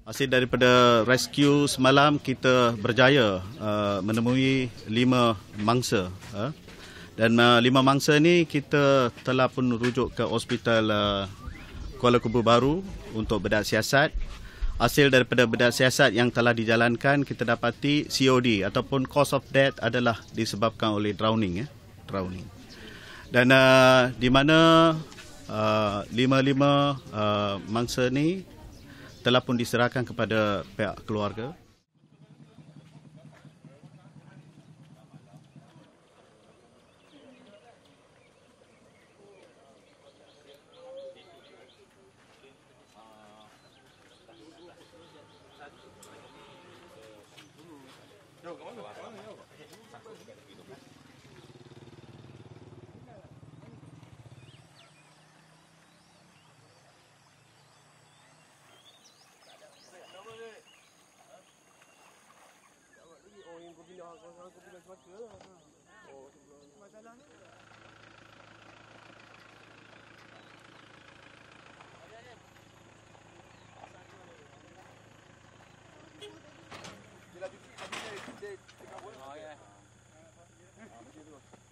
Hasil daripada rescue semalam, kita berjaya menemui 5 mangsa. Dan 5 mangsa ni kita telah pun rujuk ke Hospital Kuala Kubu Baru untuk bedah siasat. Hasil daripada bedah siasat yang telah dijalankan, kita dapati COD ataupun cause of death adalah disebabkan oleh drowning. Drowning. Dan di mana 5 mangsa ni telah pun diserahkan kepada pihak keluarga. Oh ya.